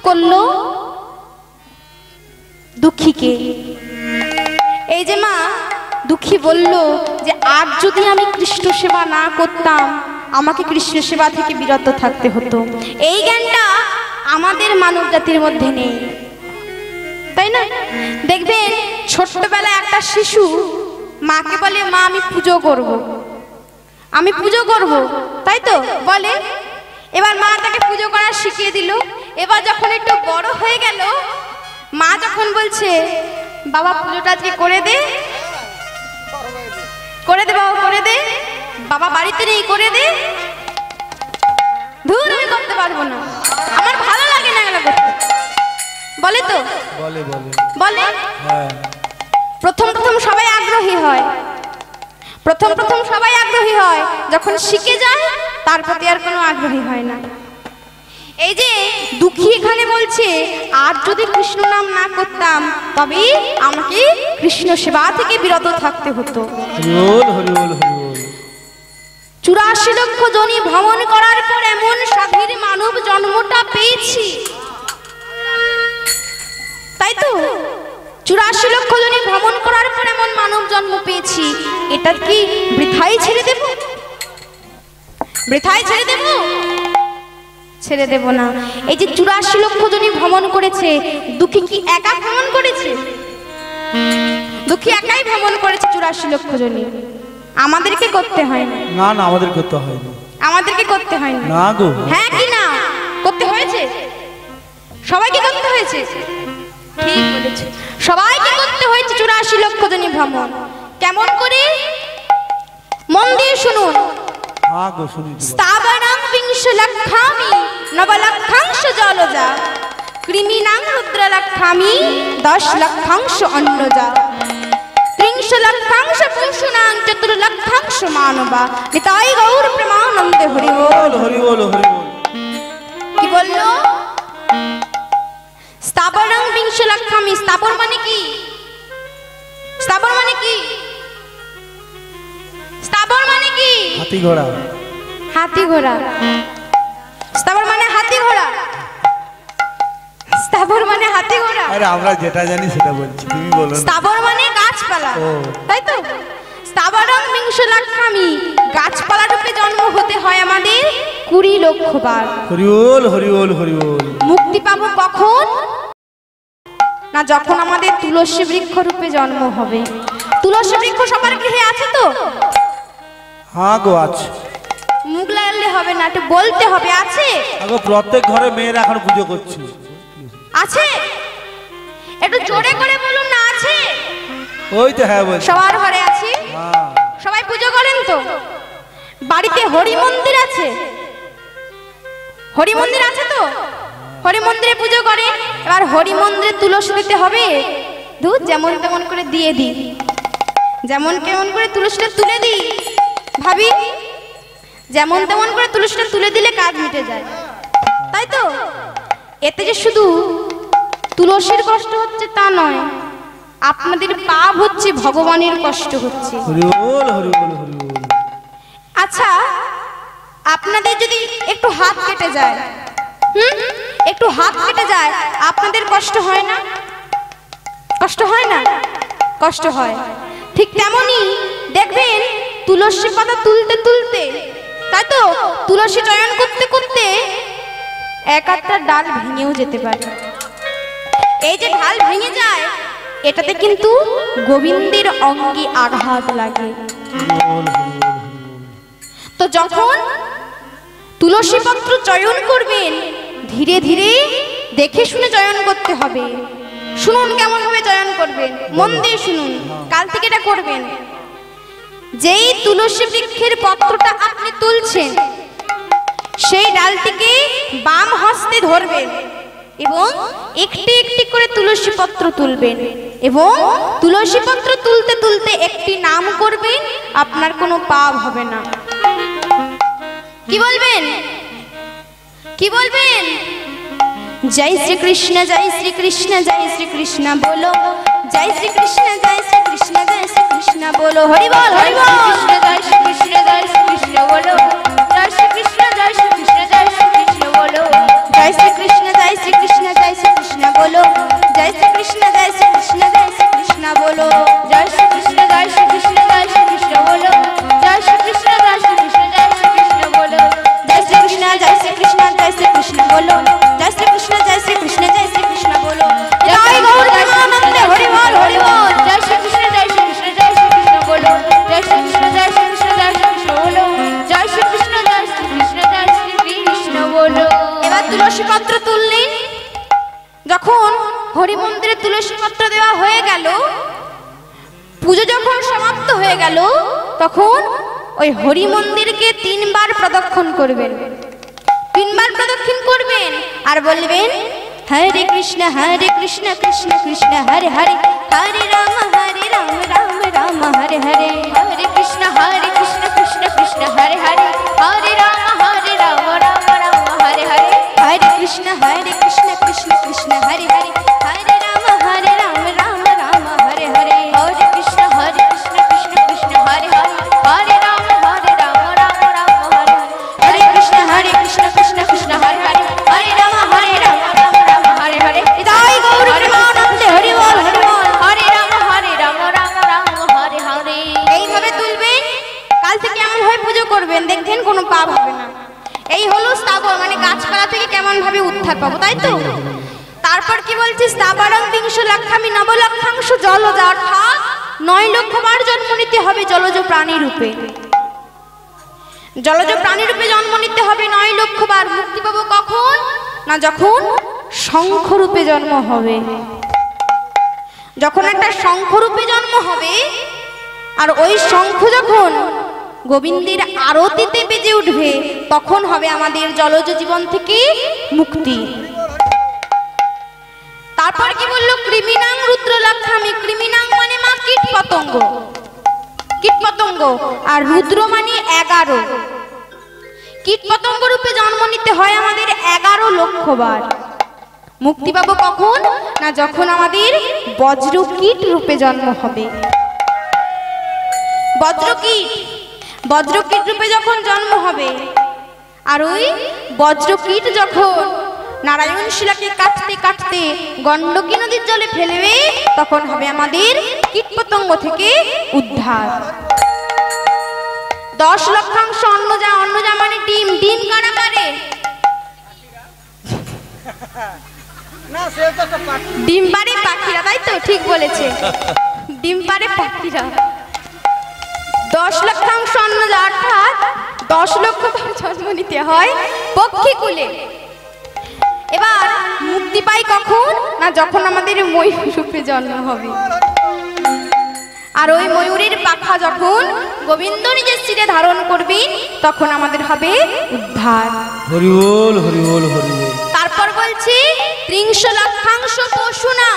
করলো দুঃখীকে। এই যে মা দুঃখী বলল যে আজ যদি আমি কৃষ্ণ সেবা না করতাম আমাকে কৃষ্ণ সেবা থেকে বিরত থাকতে হতো। এই জ্ঞানটা আমাদের মানব জাতির মধ্যে নেই, তাই না? দেখবেন ছোট্টবেলায় একটা শিশু মাকে বলে মা আমি পুজো করব, আমি পুজো করব, তাই তো বলে। এবার মা তাকে পুজো করা শিখিয়ে দিল। এবার যখন একটু বড় হয়ে গেল মা যখন বলছে বাবা পুজোটা আজকে করে দে, করে দে বাবা, করে দে, বাবা বাড়িতে নেই, করে দে। ধুর আমি করতে পারবো না, আমার ভালো লাগে না এগুলো করতে, বলে তো বলে বলে বলে। প্রথম প্রথম সবাই আগ্রহী হয়, প্রথম প্রথম সবাই আগ্রহী হয়, যখন শিখে যায় তার প্রতি আর কোনো আগ্রহী হয় না। এই যে দুঃখী এখানে বলছে আর যদি কৃষ্ণ নাম না করতাম তবে আমাকে কৃষ্ণ সেবা থেকে বিরত থাকতে হতো। 84 লক্ষ জনি ভ্রমণ করার পর এমন সাধীর মানব জন্মটা পেয়েছি, তাই তো? 84 লক্ষ জনি ভ্রমণ করার পর এমন মানব জন্ম পেয়েছি, এটা কি বৃথাই ছেড়ে দেব? বৃথাই ছেড়ে দেব? ছেড়ে দেব না। এই যে 84 লক্ষ জনি ভ্রমণ করেছে, দুঃখী কি একা ভ্রমণ করেছে? দুঃখী একাই ভ্রমণ করেছে 84 লক্ষ জনি। আমাদেরকে করতে হয় না? না না, আমাদের করতে হয় না। আমাদেরকে করতে হয় না? না গো। হ্যাঁ কি না করতে হয়েছে? সবাইকে করতে হয়েছে, ঠিক বলেছে, সবাইকে করতে হয়েছে 84 লক্ষ জনি ভ্রমণ। কেমন করে? মন দিয়ে শুনুন। হ্যাঁ গো, শুনি। স্থাবরং বিংশ লক্ষামি নবলক্ষাংশ জলজা কৃমিনাং রুদ্র লক্ষামি 10 লক্ষাংশ অন্নজা ত্রিংশ লক্ষাংশ পুরুষনাং 4 লক্ষাংশ মানবা নিতাই গৌর প্রেমানন্দে হরি বল হরি বল হরি বল। কি বললো? স্থাবরং বিংশ লক্ষামি। স্থাবর মানে কি? স্থাবর মানে কি? স্থাবর মানে কি? হাতি ঘোড়া। হাতি ঘোড়া। স্থাবর মানে হাতি ঘোড়া। স্থাবর মানে হাতি ঘোড়া। আরে আমরা যেটা জানি সেটা বলছি, তুমি বলো না। স্থাবর মানে গাছপালা, তাই তো? স্থাবরং বিংশ লক্ষামি, গাছপালা রূপে জন্ম হতে হয় আমাদের 20 লক্ষ বার। হরি বল হরি বল হরি বল। মুক্তি পাবো কখন? না যখন আমাদের তুলসী বৃক্ষ রূপে জন্ম হবে। তুলসী বৃক্ষ সবার গৃহে আছে তো? হ্যাঁ গো আছে। মুখ লাগালে হবে না, একটু বলতে হবে আছে। আগো প্রত্যেক ঘরে মেয়েরা এখন পুজো করছে। আছে? একটু জোরে করে বলুন না আছে। ওই তো হ্যাঁ বল। সবার ঘরে আছে? হ্যাঁ। সবাই পুজো করেন তো? বাড়িতে হরি মন্দির আছে? হরি মন্দির আছে তো? হরি মন্দিরে পুজো করেন। এবার হরি মন্দিরে তুলসী দিতে হবে? দুধ যেমন তেমন করে দিয়ে দিই, যেমন কেমন করে তুলসীটা তুলে দিই। ভাবি যেমন তেমন করে তুলসীটা তুলে দিলে কাজ মিটে যায়, তাই তো? এতে যে শুধু তুলসীর কষ্ট হচ্ছে তা নয়, আপনাদের পাপ হচ্ছে, ভগবানের কষ্ট হচ্ছে। হরি বল হরি বল হরি বল। আচ্ছা আপনাদের যদি একটু হাত কেটে যায়, একটু হাত কেটে যায়, আপনাদের কষ্ট হয় না? কষ্ট হয় না? কষ্ট হয়। ঠিক তেমনি দেখবেন তুলসী পাতা তুলতে তুলতে, তাই তো, তুলসী চয়ন করতে করতে এক একটা ডাল ভেঙেও যেতে পারে। এই যে ঢাল ভেঙে যায়, এটাতে কিন্তু গোবিন্দের অঙ্গে আঘাত লাগে। তো যখন তুলসী পত্র চয়ন করবেন ধীরে ধীরে দেখে শুনে চয়ন করতে হবে। শুনুন কেমন ভাবে চয়ন করবেন, মন দিয়ে শুনুন, কাল থেকে এটা করবেন। যেই তুলসী বৃক্ষের পত্রটা আপনি তুলছেন সেই ডালটিকে বাম হস্তে ধরবেন এবং একটি একটি করে তুলসী পত্র তুলবেন এবং তুলসী পত্র তুলতে তুলতে একটি নাম করবেন, আপনার কোনো পাপ হবে না। কি বলবেন? কি বলবেন? জয় শ্রী কৃষ্ণ জয় শ্রী কৃষ্ণ জয় শ্রী কৃষ্ণ বলো, জয় শ্রী কৃষ্ণ জয় শ্রী কৃষ্ণ জয় শ্রী কৃষ্ণ বলো, হরি বল হরি বল, জয় শ্রী কৃষ্ণ জয় শ্রী কৃষ্ণ বলো, জয় শ্রী কৃষ্ণ জয় শ্রী কৃষ্ণ জয় শ্রী কৃষ্ণ বলো, জয় শ্রী কৃষ্ণ জয় শ্রী কৃষ্ণ জয় বলো, জয় শ্রী কৃষ্ণ, জয় শ্রী কৃষ্ণ, জয় শ্রী কৃষ্ণ বলো, জয় শ্রী কৃষ্ণ, জয় শ্রী কৃষ্ণ, জয় শ্রী কৃষ্ণ বলো, জয় শ্রী কৃষ্ণ, জয় শ্রী কৃষ্ণ, জয় শ্রী কৃষ্ণ বলো, জয় শ্রী কৃষ্ণ, জয় শ্রী কৃষ্ণ, জয় শ্রী কৃষ্ণ বলো, জয় গৌর প্রেমানন্দে হরি বল হরি বল, জয় শ্রী কৃষ্ণ, জয় শ্রী কৃষ্ণ, জয় শ্রী কৃষ্ণ বলো, জয় শ্রী কৃষ্ণ, জয় শ্রী কৃষ্ণ, জয় শ্রী কৃষ্ণ বলো, জয় শ্রী কৃষ্ণ, জয় শ্রী কৃষ্ণ, জয় শ্রী কৃষ্ণ বলো। এবার তুলসী পত্র তুললেন। যখন হরি মন্দিরে তুলসী পত্র দেওয়া হয়ে গেল, পুজো যখন সমাপ্ত হয়ে গেল, তখন ওই হরি মন্দিরকে 3 বার প্রদক্ষিণ করবেন। 3 বার প্রদক্ষিণ করবেন আর বলবেন, হরে কৃষ্ণ কৃষ্ণ কৃষ্ণ হরে হরে, হরে রাম রাম রাম হরে হরে, হরে কৃষ্ণ কৃষ্ণ কৃষ্ণ হরে হরে, হরে রাম রাম রাম হরে হরে, হরে কৃষ্ণ কৃষ্ণ কৃষ্ণ হরে হরে, হরে রাম রাম রাম হরে হরে, হরে কৃষ্ণ কৃষ্ণ কৃষ্ণ হরে হরে, হরে রাম রাম রাম হরে হরে, হরে কৃষ্ণ কৃষ্ণ কৃষ্ণ হরে হরে, হরে রাম রাম হরে হরে। জয় গৌর প্রেমানন্দে হরি বল হরি বল, হরে রাম রাম হরে হরে। এইভাবে তুলবেন। কাল থেকে এমন ভাবে পুজো করবেন, দেখবেন কোনো পাপ হবে না। এই হলো স্থাবর, মানে গাছপালা থেকে কেমন ভাবে উদ্ধার পাবো, তাই তো। তারপর কি বলছি, স্থাবরং 300 লক্ষামি নবলক্ষাংশ জলজ, অর্থাৎ 9 লক্ষ বার জন্ম নিতে হবে জলজ প্রাণী রূপে। জলজ প্রাণী রূপে জন্ম নিতে হবে 9 লক্ষ বার। মুক্তি পাবো কখন? না যখন শঙ্খ রূপে জন্ম হবে। যখন একটা শঙ্খ রূপে জন্ম হবে, আর ওই শঙ্খ যখন গোবিন্দের আরতিতে বেজে উঠবে, তখন হবে আমাদের জলজ জীবন থেকে মুক্তি। তারপর কি বললো, কৃমিনাং রুদ্র লক্ষামি। কৃমিনাং মানে মা কীট পতঙ্গ, কীট পতঙ্গ, আর রুদ্র মানে 11। কীট পতঙ্গ রূপে জন্ম নিতে হয় আমাদের 11 লক্ষ বার। মুক্তি পাবো কখন? না যখন আমাদের বজ্রকীট রূপে জন্ম হবে। বজ্রকীট রূপে যখন জন্ম হবে, আর ওই বজ্রকীট যখন নারায়ণ শিলাকে কাটতে কাটতে গণ্ডকী নদীর জলে ফেলবে, তখন হবে আমাদের কীটপতঙ্গ থেকে উদ্ধার। 10 লক্ষাংশ অন্নজা। অন্নজা মানে ডিম। ডিম কারা পারে? ডিম পারে পাখিরা, তাই তো, ঠিক বলেছে, ডিম পারে পাখিরা। 10 লক্ষাংশ অন্নজা, অর্থাৎ 10 লক্ষ জন্ম নিতে হয় পক্ষীকুলে। এবার মুক্তি পাই কখন? না যখন আমাদের ময়ূর রূপে জন্ম হবে, আর ওই ময়ূরের পাখা যখন গোবিন্দ নিজের শিরে ধারণ করবি, তখন আমাদের হবে উদ্ধার। হরি বল হরি বল হরি বল। তারপর বলছি 300 লক্ষাংশ পশুনা।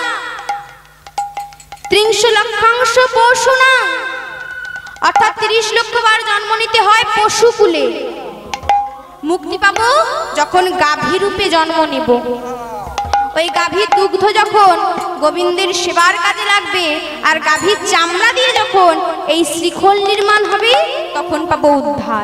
300 লক্ষাংশ পশুনা, অর্থাৎ 30 লক্ষ বার জন্ম নিতে হয় পশুকুলে। মুক্তি পাবো যখন গাভী রূপে জন্ম নেব। ওই গাভীর দুগ্ধ যখন গোবিন্দের সেবার কাজে লাগবে, আর গাভীর চামড়া দিয়ে যখন এই শ্রীখোল নির্মাণ হবে, তখন পাবো উদ্ধার।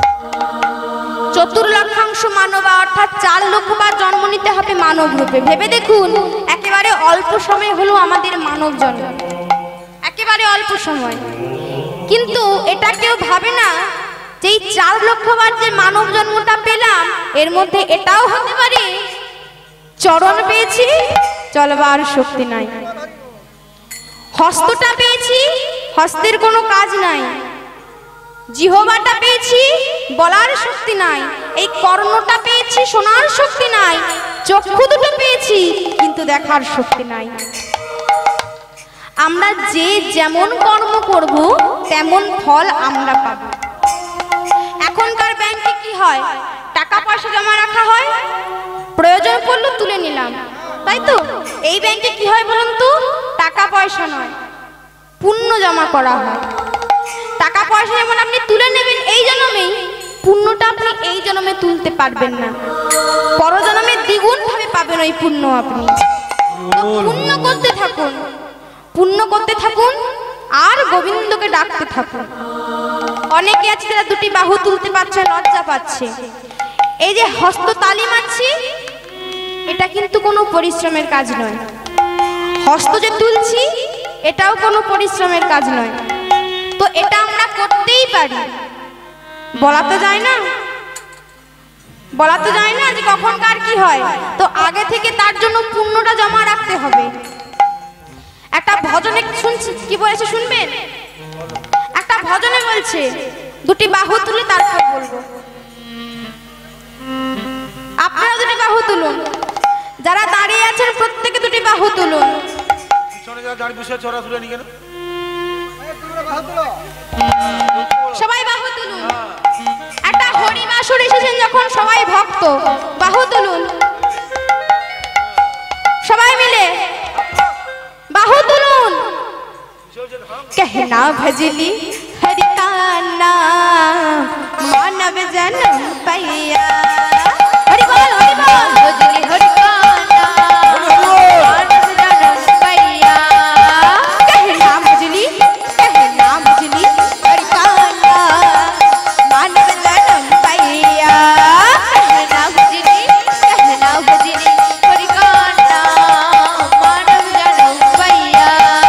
4 লক্ষাংশ মানবা, অর্থাৎ 4 লক্ষ বার জন্ম নিতে হবে মানব রূপে। ভেবে দেখুন, একেবারে অল্প সময় হলো আমাদের মানব জন্ম, একেবারে অল্প সময়। কিন্তু এটা কেউ ভাবে না যে এই 4 লক্ষ বার যে মানব জন্মটা পেলাম, এর মধ্যে এটাও হতে পারে চরণ পেয়েছি, চলবার শক্তি নাই। হস্তটা পেয়েছি, হস্তের কোনো কাজ নাই। জিহ্বাটা পেয়েছি, বলার শক্তি নাই। এই কর্ণটা পেয়েছি, শোনার শক্তি নাই। চক্ষু দুটো পেয়েছি, কিন্তু দেখার শক্তি নাই। আমরা যে যেমন কর্ম করব, তেমন ফল আমরা পাব। এখনকার ব্যাংকে কি হয়, টাকা পয়সা জমা রাখা হয়, প্রয়োজন পড়লো তুলে নিলাম, তাই তো। এই ব্যাংকে কি হয় বলুন তো, টাকা পয়সা নয়, পুণ্য জমা করা হয়। টাকা পয়সা যেমন আপনি তুলে নেবেন এই জন্মেই, পুণ্যটা আপনি এই জন্মে তুলতে পারবেন না, পরজন্মে দ্বিগুণ ভাবে পাবেন ওই পুণ্য আপনি। পুণ্য করতে থাকুন, পুণ্য করতে থাকুন, আর গোবিন্দকে ডাকতে থাকুন। অনেকে আছে যারা 2টি বাহু তুলতে পারছে, লজ্জা পাচ্ছে। এই যে হস্ত তালি মারছি, এটা কিন্তু কোনো পরিশ্রমের কাজ নয়। হস্ত যে তুলছি, এটাও কোনো পরিশ্রমের কাজ নয়। তো এটা আমরা করতেই পারি, বলা তো যায় না, বলা তো যায় না যে কখন কার কি হয়। তো আগে থেকে তার জন্য পুণ্যটা জমা রাখতে হবে। একটা ভজনে শুনছি, কি বলেছে শুনবেন? একটা ভজনে বলছে দুটি বাহু তুলে তারপর বলবো। আপনারা দুটি বাহু তুলুন, যারা দাঁড়িয়ে আছেন প্রত্যেকে দুটি বাহু তুলুন। সবাই বাহু তুলুন। একটা হরিবাসর এসেছেন যখন সবাই ভক্ত, বাহু তুলুন সবাই মিলে, বাহু তুলুন। कहना भजली हरि का नाम मानव जन्म पैया, हरि बोल भजली हरि का नाम मानव जन्म पैया। कहना भजली हरि का नाम मानव जन्म पैया। कहना भजली हरि का नाम मानव जन्म पैया।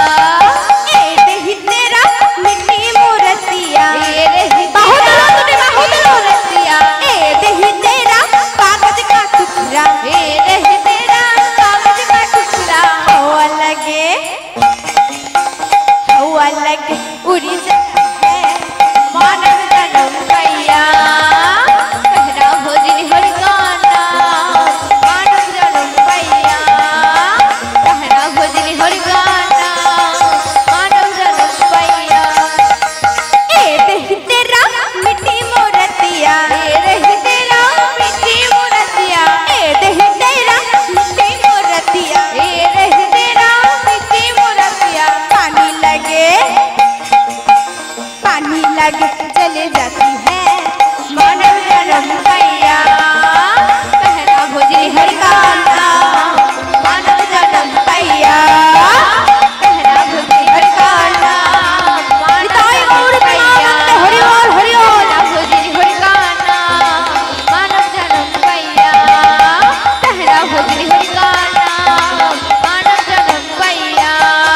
चले जाती है मानव जन्म पैया। कहना भजली हरि का नाम मानव जन्म पैया। कहना भजली हरि का नाम मानव जन्म पैया। हरि बोल हरि बोल। भजली हरि का नाम मानव जन्म पैया। कहना भजली हरि का नाम मानव जन्म पैया।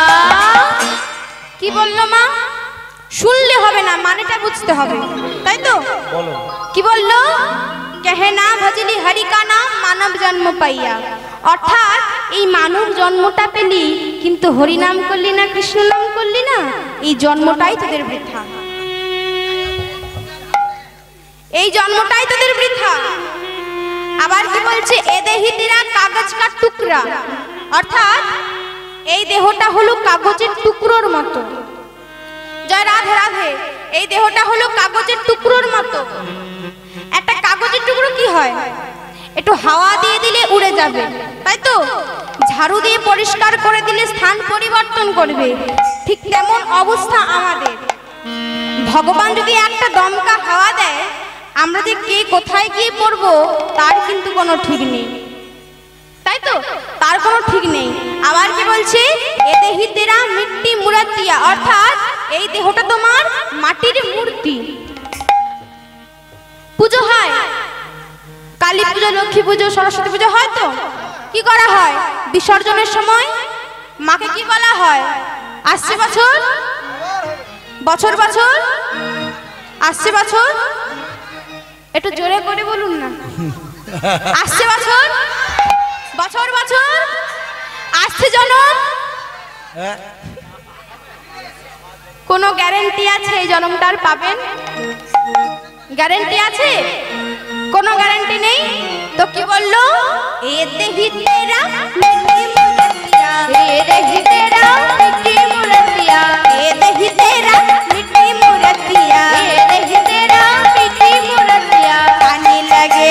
কি বললো মা? শুনলে হবে না, মানেটা বুঝতে হবে, তাই তো? কি বললো? कहना भजली हरि का नाम मानव जन्म पाइया। অর্থাৎ এই মানব জন্মটা পেলি কিন্তু হরি নাম করলি না, কৃষ্ণ নাম করলি না, এই জন্মটাই তোদের বৃথা, এই জন্মটাই তোদের বৃথা। আবার কি বলছে? এ দেহি তেরা কাগজ কা টুকরা, অর্থাৎ এই দেহটা হলো কাগজের টুকরোর মতো। জয় রাধে রাধে। এই দেহটা হলো কাগজের টুকরোর মতো। একটা কাগজের টুকরো কি হয়? একটু হাওয়া দিয়ে দিলে উড়ে যাবে, তাই তো? ঝাড়ু দিয়ে পরিষ্কার করে দিলে স্থান পরিবর্তন করবে। ঠিক তেমন অবস্থা আমাদের। ভগবান যদি একটা দমকা হাওয়া দেয়, আমরা যে কে কোথায় গিয়ে পড়বো তার কিন্তু কোনো ঠিক নেই, তাই তো? তার কোনো ঠিক নেই। আবার কি বলছে? এ দেহি তেরা মিট্টি মুরাতিয়া, অর্থাৎ এই দেহটা তোমার মাটির মূর্তি। পুজো হয়, কালী পুজো, লক্ষ্মী পুজো, সরস্বতী পুজো হয়, তো কি করা হয়? বিসর্জনের সময় মাকে কি বলা হয়? আসছে বছর, বছর বছর আসছে বছর, একটু জোরে করে বলুন না। আসছে বছর, বছর বছর আসছে জন্ম। কোনো গ্যারেন্টি আছে এই জন্মটার পাবেন? গ্যারেন্টি আছে? কোনো গ্যারেন্টি নেই। তো কি বললো? এ দেহি তেরা মিটি মুরতিয়া, এ দেহি তেরা মিটি মুরতিয়া, এ দেহি তেরা মিটি মুরতিয়া, এ দেহি তেরা মিটি মুরতিয়া। पानी लगे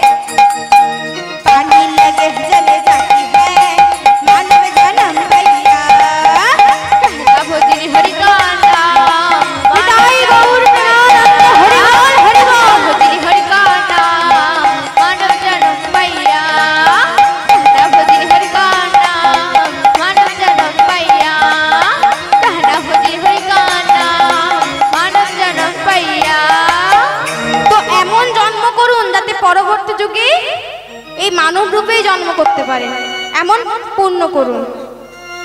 जले जाती है मानव जन्म पैया। कहना भजली हरि का नाम विदाई गौर प्रेमानंद, हरि बोल हरि बोल। भजली हरि का नाम मानव जन्म पैया। कहना भजली हरि का नाम मानव जन्म पैया। कहना भजली हरि का नाम मानव जन्म पैया। तो এমন জন্ম করুন যাতে পরবর্তী যুগে এই মানব রূপেই জন্ম করতে পারে, এমন পূর্ণ করুন।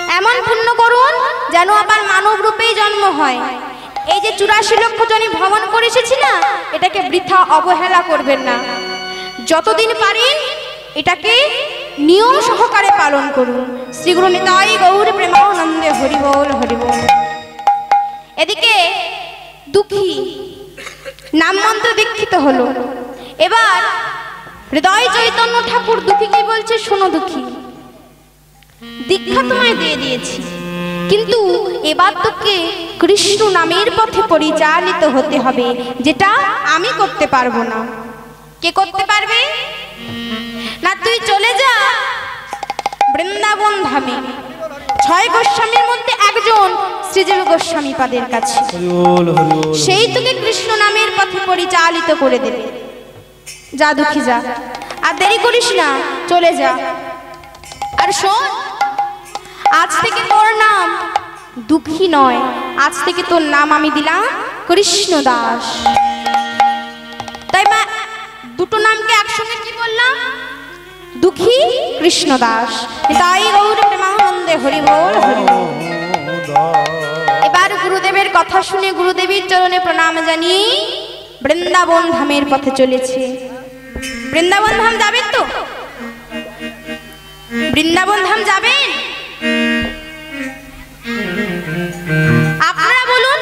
এমন পুণ্য করুন যেন আবার মানব রূপেই জন্ম হয়। এই যে 84 লক্ষ জনই ভ্রমণ করে এসেছি না, এটাকে বৃথা অবহেলা করবেন না। যতদিন পারেন এটাকে নিয়ম সহকারে পালন করুন। শ্রী গুরু নিতাই গৌর প্রেমানন্দে হরি বল হরি বল। এদিকে দুঃখী নাম মন্ত্র দীক্ষিত হলো। এবার হৃদয় চৈতন্য ঠাকুর দুঃখীকে বলছে, শোনো দুঃখী, দীক্ষা তোমায় দিয়ে দিয়েছি, কিন্তু এবার তোকে কৃষ্ণ নামের পথে পরিচালিত হতে হবে, যেটা আমি করতে পারবো না। কে করতে পারবে? না, তুই চলে যা বৃন্দাবন ধামে। 6 গোস্বামীর মধ্যে একজন শ্রীজীব গোস্বামী পাদের কাছে, সেই তোকে কৃষ্ণ নামের পথে পরিচালিত করে দেবে। যা দুঃখী যা, আর দেরি করিস না, চলে যা। আর শোন, আজ থেকে তোর নাম দুঃখী নয়, আজ থেকে তোর নাম আমি দিলাম কৃষ্ণ দাস। তাই মা দুটো নামকে একসঙ্গে কি বললাম? দুঃখী কৃষ্ণ দাস। তাই গৌর প্রেমানন্দে হরি বল হরি বল। এবার গুরুদেবের কথা শুনে গুরুদেবের চরণে প্রণাম জানিয়ে বৃন্দাবন ধামের পথে চলেছে। বৃন্দাবন ধাম যাবেন তো? বৃন্দাবন ধাম যাবেন? আপনারা বলুন,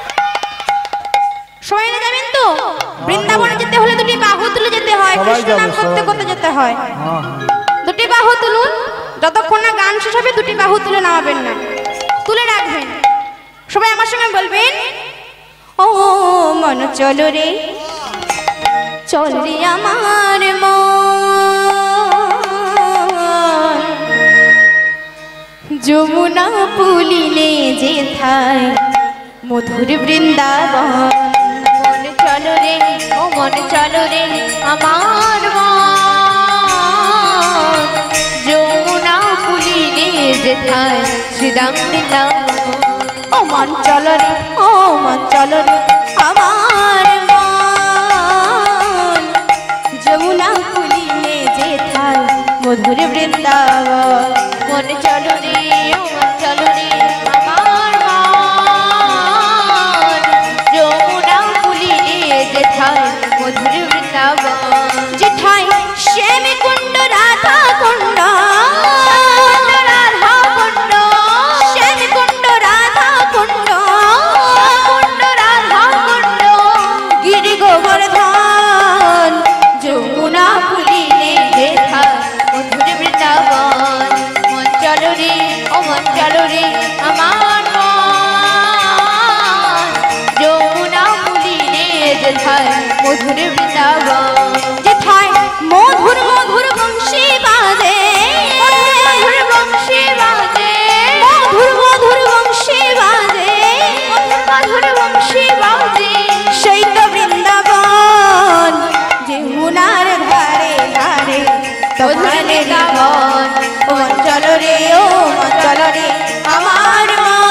সবাই যাবেন তো? বৃন্দাবনে যেতে হলে দুটি বাহু তুলে যেতে হয়, কৃষ্ণ নাম করতে করতে যেতে হয়। দুটি বাহু তুলুন, যতক্ষণ না গান শেষ হবে দুটি বাহু তুলে নামাবেন না, তুলে রাখবেন। সবাই আমার সঙ্গে বলবেন, ও মন চলো রে, চল রে আমার মন, যমুনা পুলিনে যেথায় মধুর বৃন্দাবন। মন চলো রে, ও মন চলো রে আমার মন, যমুনা পুলিনে যেথায় শ্রীরাম বৃন্দাবন। ও মন চলো রে, ও মন চলো রে আমার মন, যমুনা পুলিনে যেথায় মধুর বৃন্দাবন। মন চলো রে, ও মন চলো রে আমার মন, যমুনা পুলিনে যেথায় মধুর বৃন্দাবন। যেথায় শ্যাম কুণ্ড রাধা কুণ্ড, রাধা কুণ্ড, শ্যাম কুণ্ড রাধা কুণ্ড, কুণ্ড রাধা কুণ্ড, গিরি গোবর্ধন, যমুনা পুলিনে যেথায় মধুর বৃন্দাবন। মন চলো রে, ও মন চলো রে আমার মন, যমুনা পুলিনে যেথায় মধুর বৃন্দাবন। যেথায় মধুর মধুর বংশী বাজে, মধুর বংশী বাজে, মধুর মধুর বংশী বাজে, মধুর বংশী বাজে, সেই তো বৃন্দাবন, যমুনার ধারে ধারে তোধানে গাবন। ও মন চলো রে, ও মন চলো রে আমার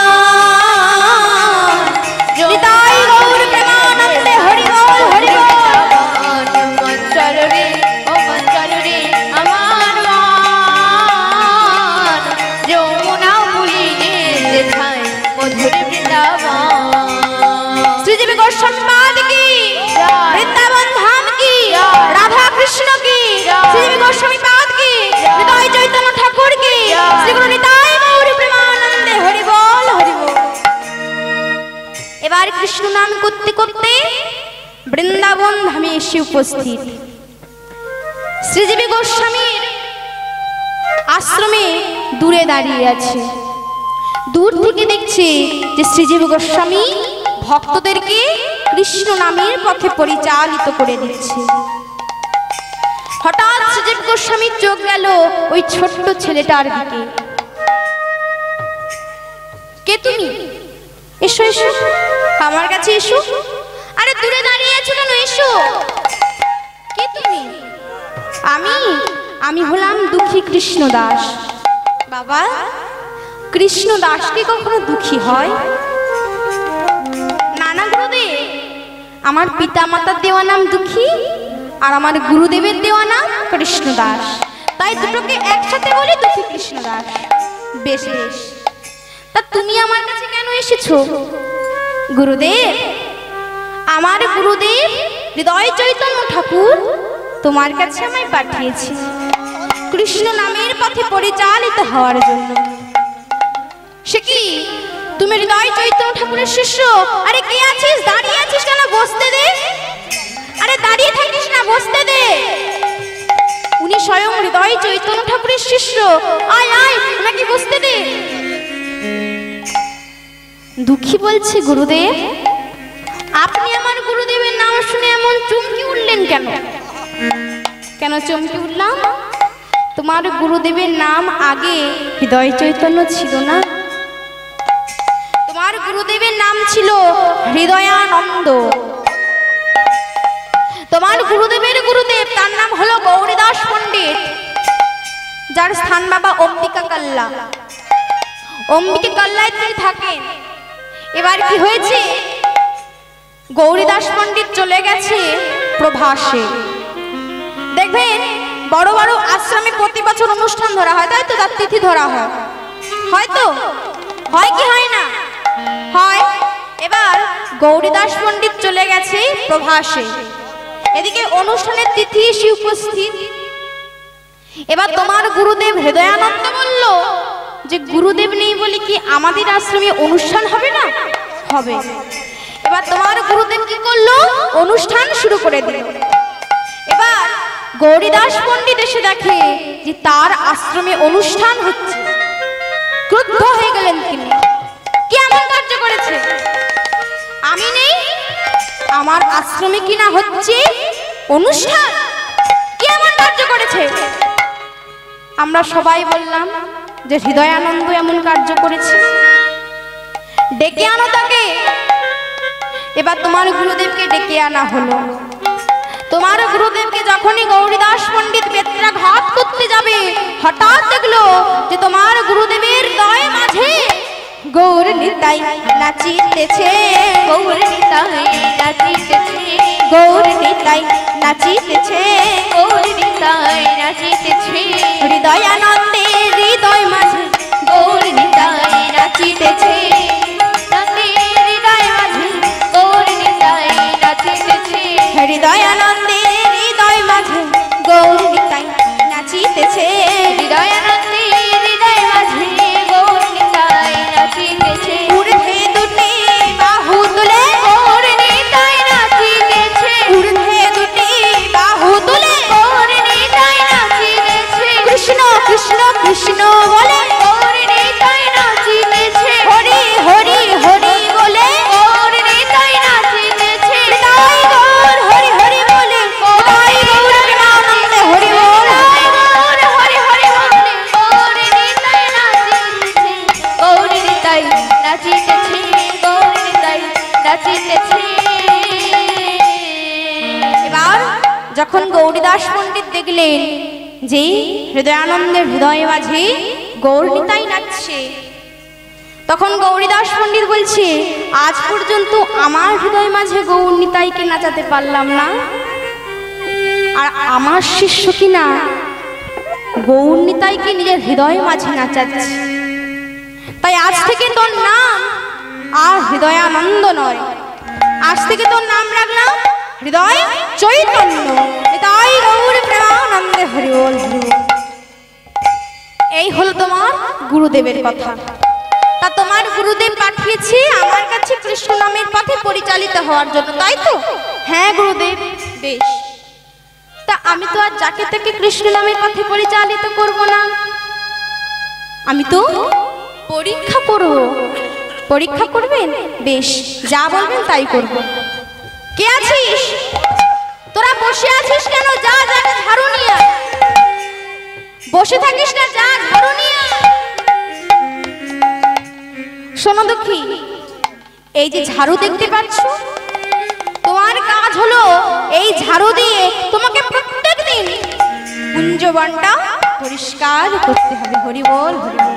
মন, নিতাই গৌর প্রেমানন্দে হরি বল হরি বল। মন চলো রে, ও মন চলো রে আমার মন, যমুনা পুলিনে যেথায় মধুর বৃন্দাবন। শ্রীজীব গোস্বামী পাদ কি, বৃন্দাবন ধাম কি, রাধা কৃষ্ণ কি, শ্রীজীব গোস্বামী পাদ কি, হৃদয় চৈতন্য ঠাকুর কি, শ্রী গুরু নিতাই গৌর প্রেমানন্দে হরি বল হরি বল। এবার কৃষ্ণ নাম করতে করতে বৃন্দাবন ধামে এসে উপস্থিত। শ্রীজীবী গোস্বামীর আশ্রমে দূরে দাঁড়িয়ে আছে। দূর থেকে দেখছে যে শ্রীজীবী গোস্বামী ভক্তদেরকে কৃষ্ণ নামের পথে পরিচালিত করে দিচ্ছে। হঠাৎ শ্রীজীব গোস্বামীর চোখ গেল ওই ছোট্ট ছেলেটার দিকে। কে তুমি? এসো এসো, আমার কাছে এসো। আরে দূরে দাঁড়িয়ে আছো কেন? এসো। কে তুমি? আমি হলাম দুঃখী কৃষ্ণ দাস। বাবা, কৃষ্ণ দাস কি কখনো দুঃখী হয়? নানা গুরুদেব, আমার পিতা মাতার দেওয়া নাম দুঃখী আর আমার গুরুদেবের দেওয়া নাম কৃষ্ণ দাস, তাই দুটোকে একসাথে বলি দুঃখী কৃষ্ণ দাস। বেশ বেশ। তা তুমি আমার কাছে কেন এসেছো? গুরুদেব, আমার গুরুদেব হৃদয় চৈতন্য ঠাকুর তোমার কাছে আমায় পাঠিয়েছে কৃষ্ণ নামের পথে পরিচালিত হওয়ার জন্য। সে কি, তুমি হৃদয় চৈতন্য ঠাকুরের শিষ্য? আরে কে আছিস? দাঁড়িয়ে আছিস কেন? বসতে দে। আরে দাঁড়িয়ে থাকিস না, বসতে দে। উনি স্বয়ং হৃদয় চৈতন্য ঠাকুরের শিষ্য। আয় আয়, ওনাকে বসতে দে। দুঃখী বলছে, গুরুদেব আপনি আমার গুরুদেবের নাম শুনে এমন চমকে উঠলেন কেন? কেন চমকে উঠলাম? তোমার গুরুদেবের নাম আগে হৃদয় চৈতন্য ছিল না। তোমার গুরুদেবের নাম ছিল হৃদয়ানন্দ। তোমার গুরুদেবের গুরুদেব, তার নাম হলো গৌরীদাস পণ্ডিত, যার স্থান বাবা অম্বিকা কাল্লা। অম্বিকা কাল্লায় তিনি থাকেন। এবার কি হয়েছে, গৌরীদাস পণ্ডিত চলে গেছে প্রভাসে। দেখবেন বড় বড় আশ্রমে প্রতি বছর অনুষ্ঠান ধরা হয়, তাই তো? তার তিথি ধরা হয়, হয়তো হয় কি হয় না? হয়। এবার গৌরীদাস পণ্ডিত চলে গেছে প্রভাসে, এদিকে অনুষ্ঠানের তিথি এসে উপস্থিত। এবার তোমার গুরুদেব হৃদয়ানন্দ বলল যে গুরুদেব নেই বলে কি আমাদের আশ্রমে অনুষ্ঠান হবে না? হবে। এবার তোমার গুরুদেব কি করলো? অনুষ্ঠান শুরু করে দিল। এবার গৌরীদাস পণ্ডিত এসে দেখে যে তার আশ্রমে অনুষ্ঠান হচ্ছে। ক্রুদ্ধ হয়ে গেলেন তিনি। কি এমন কার্য করেছে? আমি নেই, আমার আশ্রমে কিনা হচ্ছে অনুষ্ঠান? কি এমন কার্য করেছে? আমরা সবাই বললাম যে হৃদয়ানন্দ এমন কার্য করেছে, ডেকে আনো তাকে। এবার তোমার গুরুদেবকে ডেকে আনা হলো। তোমার গুরুদেবকে যখনই গৌরীদাস পণ্ডিত বেত্রাঘাত করতে যাবে, হঠাৎ দেখলো যে তোমার গুরুদেবের হৃদয় মাঝে গৌর নিতাই নাচিতেছে, গৌর নিতাই নাচিতেছে, গৌর নিতাই নাচিতেছে, গৌর নিতাই নাচিতেছে। হৃদয়ানন্দের হৃদয় মাঝে গৌর নিতাই নাচিতেছে, হৃদয় মাঝে গৌর নিতাই নাচিতেছে, হৃদয়ানন্দের হৃদয় মাঝে গৌর নিতাই নাচিতেছে, হৃদয়ানন্দের হৃদয় মাঝে গৌর নিতাই নাচিতেছে। ঊর্ধ্বে দুটি বাহু তুলে গৌর নিতাই নাচিতেছে, ঊর্ধ্বে দুটি বাহু তুলে গৌর নিতাই নাচিতেছে। কৃষ্ণ কৃষ্ণ কৃষ্ণ বলে গৌর নিতাই নাচিতেছে, হরি হরি হরি বলে গৌর নিতাই নাচিতেছে। হৃদয় গৌর হরি হরি বলে, হৃদয় গৌর প্রেমানন্দে হরি বল, হৃদয় গৌর হরি হরি বলে গৌর নিতাই নাচিতেছে, গৌর নিতাই নাচিতেছে, গৌর নিতাই নাচিতেছে। এবার যখন গৌরীদাস পণ্ডিত দেখলেন যে হৃদয়ানন্দের হৃদয় মাঝে গৌর নিতাই নাচছে, তখন গৌরীদাস পণ্ডিত বলছে, আজ পর্যন্ত আমার হৃদয় মাঝে গৌর নিতাইকে নাচাতে পারলাম না, আর আমার শিষ্য কিনা গৌর নিতাইকে নিজের হৃদয় মাঝে নাচাচ্ছে। তাই আজ থেকে তোর নাম আর হৃদয়ানন্দ নয়, আজ থেকে তোর নাম রাখলাম হৃদয় চৈতন্য। হৃদয় গৌর প্রেমানন্দে হরি বল, হরি বল। এই হলো তোমার গুরুদেবের কথা। তা তোমার গুরুদেব পাঠিয়েছে আমার কাছে কৃষ্ণ নামের পথে পরিচালিত হওয়ার জন্য, তাই তো? হ্যাঁ গুরুদেব। বেশ, তা আমি তো আর যাকে তাকে কৃষ্ণ নামের পথে পরিচালিত করব না, আমি তো পরীক্ষা করব। পরীক্ষা করবেন? বেশ, যা বলবেন তাই করব। কে আছিস? তোরা বসে আছিস কেন? যা যা ঝাড়ু নিয়ে আয়। বসে থাকিস না, যা ঝাড়ু নিয়ে আয়। শোনো দুঃখী, এই যে ঝাড়ু দেখতে পাচ্ছ, তোমার কাজ হলো এই ঝাড়ু দিয়ে তোমাকে প্রত্যেকদিন কুঞ্জবনটা পরিষ্কার করতে হবে। হরি বল, হরি বল।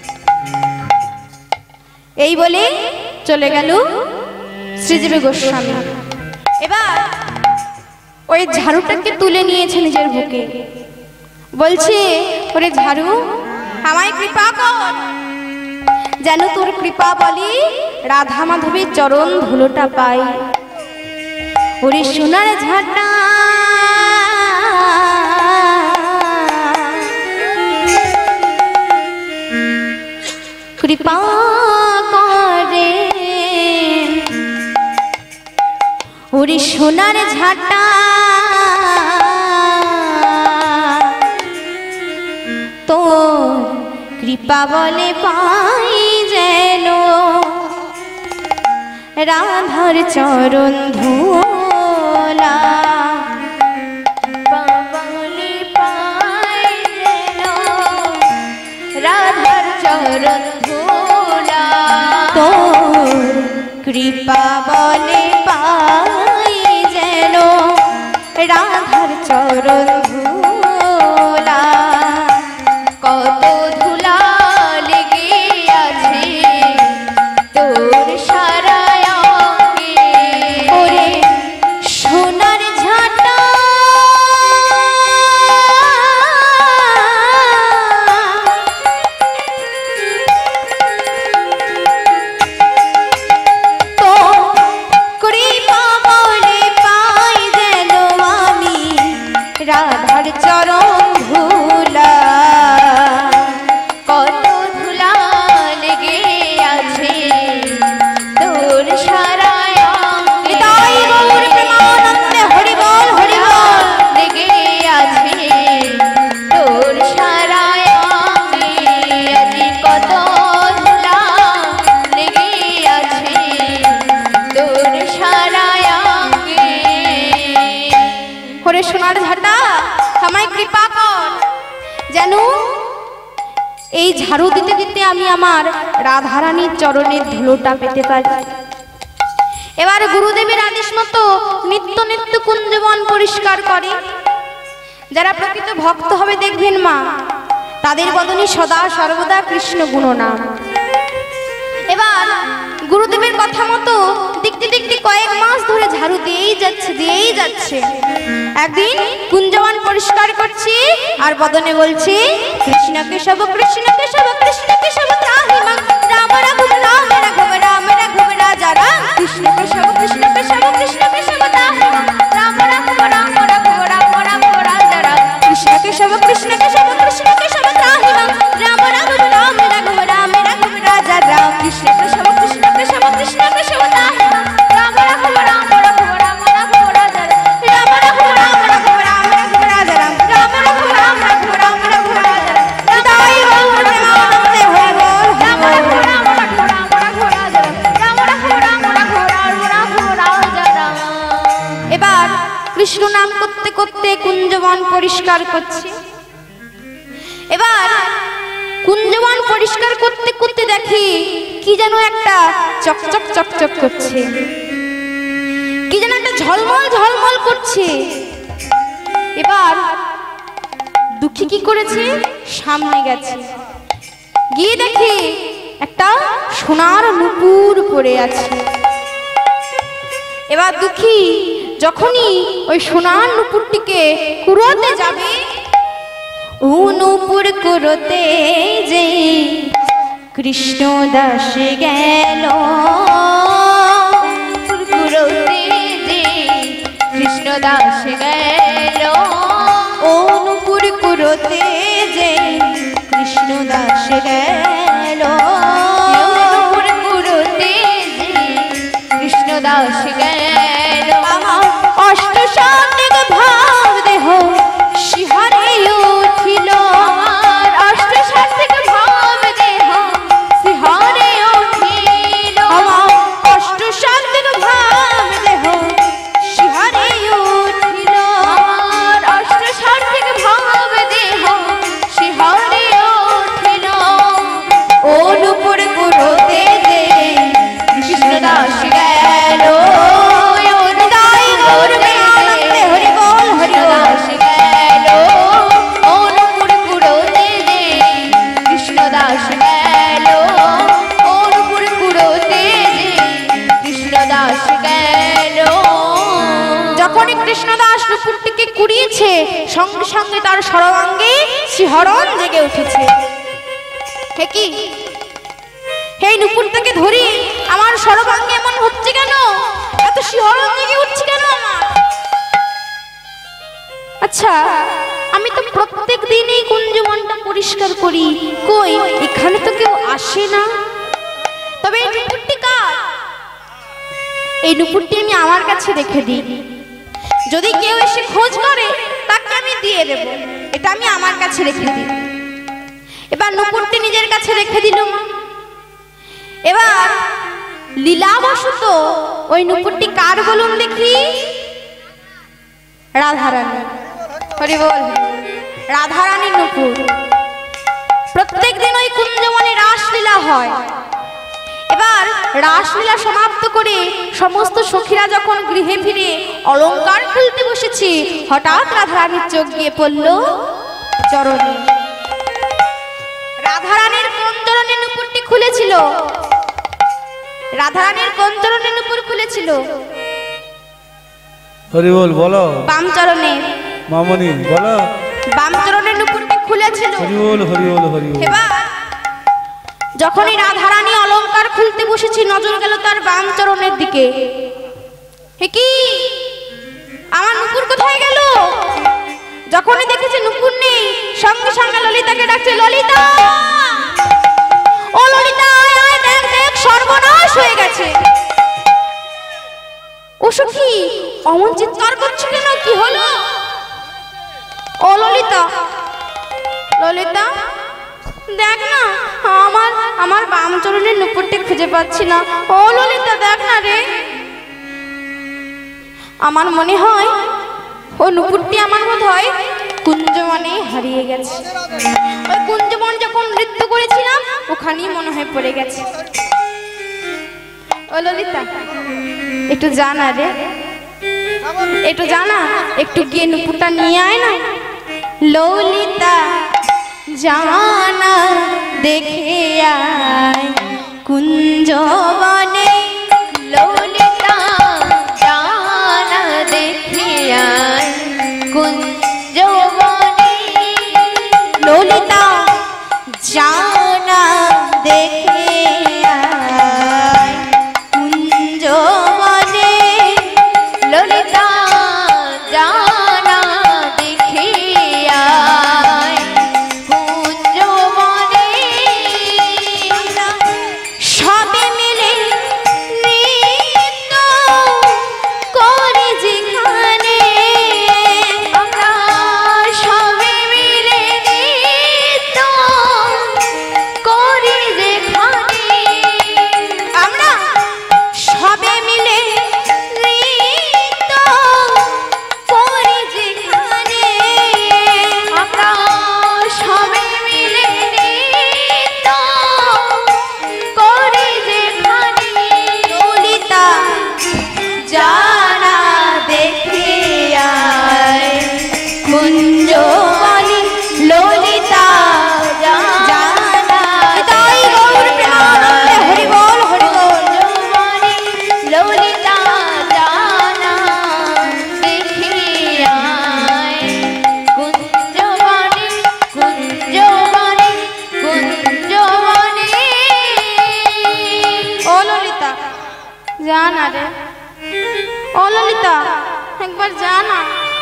এই বলে চলে গেল শ্রীজীব গোস্বামী। এবার ওই ঝাড়ুটাকে তুলে নিয়েছে নিজের বুকে, বলছে, ওরে ঝাড়ু আমায় কৃপা কর, যেন তোর কৃপা বলে রাধা মাধবের চরণ ধুলোটা পাই। ওরে সোনার ঝাঁটা কৃপা করে, ওরে সোনার ঝাঁটা তোর কৃপা বলে পাই যেন রাধার চরণ ধুলা, বলে পাই যেন রাধার চরণ ধুলা, তোর কৃপা বলে পাই যেন রাধার চরণ ধুলা। কত ধুলা লেগে আছে তোর সারায় অঙ্গে, ওরে সোনার ঝাঁটা তো কৃপা বলে পাই যেন আমি রাধার চরণ ধুলা। কত ধুলা লেগে আছে তোর সারায় অঙ্গে, তাই গৌর প্রেমানন্দে হরি বল হরি বল, লেগে আছে তোর সারায় অঙ্গে, আজি কত ধুলা লেগে আছে তোর সারায় অঙ্গে। ওরে সোনার ঝাঁটা আমায় কৃপা কর যেন এই ঝাড়ু দিতে দিতে আমি আমার রাধারানীর চরণের ধুলোটা পেতে পারি। এবার গুরুদেবের আদেশ মতো নিত্য নিত্য কুঞ্জবন পরিষ্কার করে। যারা প্রকৃত ভক্ত হবে দেখবেন মা, তাদের বদনে সদা সর্বদা কৃষ্ণ গুণনাম। এবার গুরুদেবের কথা মতো দেখতে দেখতে কয়েক মাস ধরে ঝাড়ু দিয়েই যাচ্ছে। একদিন কুঞ্জবন পরিষ্কার করছি আর বদনে বলছি কৃষ্ণ কেশব কৃষ্ণ কেশব কৃষ্ণ কেশব ত্রাহি মাং, রাম রাঘব রাম রাঘব রাম রাঘব রাজা রাম, কৃষ্ণ কেশব কৃষ্ণ কেশব কৃষ্ণ কেশব ত্রাহি মাং, রাম রাঘব রাম রাঘব রাম রাঘব রাজা রাম, কৃষ্ণ কেশব কৃষ্ণ কেশব কৃষ্ণ কেশব ত্রাহি মাং, রাম রাঘব রাম রাঘব রাম রাঘব রাজা রাম, কৃষ্ণ কেশব কৃষ্ণ কেশব কৃষ্ণ কেশব ত্রাহি মাং, রাম রাঘব রাম রাঘব রাম রাঘব রাজা রাম, রাম রাঘব রাম রাঘব রাম রাঘব রাজা রাম, রাম রাঘব রাম রাঘব রাম রাঘব রাজা রাম, হৃদয় গৌর প্রেমানন্দে হরি বল, রাম রাঘব রাম রাঘব রাম রাঘব রাজা রাম, রাম রাঘব রাম রাঘব রাম রাঘব রাজা রাম। এবার কৃষ্ণ নাম করতে করতে কুঞ্জবন পরিষ্কার করছে। এবার কুঞ্জবন পরিষ্কার করতে করতে দেখি কি যেন একটা চকচক চকচক করছে, কি যেন একটা ঝলমল ঝলমল করছে। এবার দুঃখী কি করেছে, সামনে গেছে, গিয়ে দেখি একটা সোনার নুপুর পড়ে আছে। এবার দুঃখী যখনই ওই সোনার নুপুরটিকে কুড়োতে যাবে, ও নুপুর কুড়োতে যে কৃষ্ণ দাস গেল, কুড়োতে যে কৃষ্ণ দাস গেল, ও নুপুর কুড়োতে যে কৃষ্ণ দাস গেল, নুপুর কুড়োতে যে কৃষ্ণ দাস গেল, আমার অষ্ট সাত্বিক ভাব দেহ শিহরে উঠিল, আমার অষ্ট সাত্বিক ভাব দেহ শিহরে উঠিল, আমার অষ্ট সাত্বিক ভাব দেহ শিহরে উঠিল, আমার অষ্ট সাত্বিক ভাব দেহ শিহরে উঠিল, ও নুপুর কুড়োতে যে কৃষ্ণ দাস গেল, হৃদয় গৌর প্রেমানন্দে হরি বল হরি দাস গেল, ও নুপুর কুড়োতে যে কৃষ্ণ দাস গেল, ও নুপুর কুড়োতে যে কৃষ্ণ দাস গেল। যখনই কৃষ্ণদাস নুপুরটিকে কুড়িয়েছে সঙ্গে সঙ্গে তার সর্বাঙ্গে শিহরণ জেগে উঠেছে। হে কি এই নুপুরটাকে ধরি আমার সর্বাঙ্গে এমন হচ্ছে কেন, এত শিহরণ জেগে উঠছে কেন আমার? আচ্ছা, আমি তো প্রত্যেক দিনই কুঞ্জবনটা পরিষ্কার করি, কই এখানে তো কেউ আসে না। তবে এই নুপুরটি কার? এই নুপুরটি আমি আমার কাছে রেখে দিই, যদি কেউ এসে খোঁজ করে তাকে আমি দিয়ে দেব, এটা আমি আমার কাছে রেখে দিই। এবার নুপুরটি নিজের কাছে রেখে দিল মা। এবার লীলাবশত ওই নুপুরটি কার বলুন দেখি? রাধারানী। হরি বল। রাধারানীর নুপুর। প্রত্যেক দিন ওই কুঞ্জবনে রাসলীলা হয়। এবার রাসলীলা সমাপ্ত করে সমস্ত সখীরা যখন গৃহে ফিরে অলংকার খুলতে বসেছে, হঠাৎ রাধারানীর চোখ গিয়ে পড়ল চরণে। রাধারানীর কোন চরণে নুপুরটি খুলেছিল? রাধারানীর কোন চরণে নুপুর খুলেছিল? হরি বল, বলো। বাম চরণে। মামনি বলো। বাম চরণে নুপুরটি খুলেছিল। হরি বল, হরি বল, হরি বল। এবার যখনই রাধারানী অলংকার খুলতে বসেছি, নজর গেল তার বাম চরণের দিকে। হে কি, আমার নুপুর কোথায় গেল? যখনই দেখেছে নুপুর নেই, সঙ্গে সঙ্গে ললিতাকে ডাকছে, ললিতা, ও ললিতা, আয় আয়, দেখ দেখ, সর্বনাশ হয়ে গেছে। ও সখী, অমন চিৎকার করছে কেন, কি হলো? ও ললিতা, ললিতা দেখ না, আমার বাম চরণের নুপুরটি খুঁজে পাচ্ছি না। ও ললিতা দেখ না রে, আমার মনে হয় ও নুপুরটি আমার বোধ হয় কুঞ্জবনে হারিয়ে গেছে। ওই কুঞ্জবন যখন নৃত্য করেছিলাম ওখানেই মনে হয় পড়ে গেছে। ও ললিতা, একটু জানা রে, একটু জানা, একটু গিয়ে নুপুরটা নিয়ে আয় না। ললিতা জানা, দেখে আয় কুঞ্জবনে, ললিতা জানা, দেখে আয় কুঞ্জবনে, ললিতা জানা, দেখে আয় কুঞ্জবনে, ললিতা জানা, দেখে আয় কুঞ্জবনে। সবে মিলে নৃত্য করে যেখানে, আমরা সবে মিলে নৃত্য করে যেখানে, আমরা সবে মিলে নৃত্য করে যেখানে, আমরা সবে মিলে নৃত্য করে যেখানে, ললিতা জানা, দেখে আয় কুঞ্জবনে, ললিতা জানা, তাই গৌর প্রেমানন্দে হরি বল, হরি বল। ললিতা জানা, দেখে আয় কুঞ্জবনে, কুঞ্জবনে, কুঞ্জবনে। ও ললিতা জানা রে, ও ললিতা একবার জানা।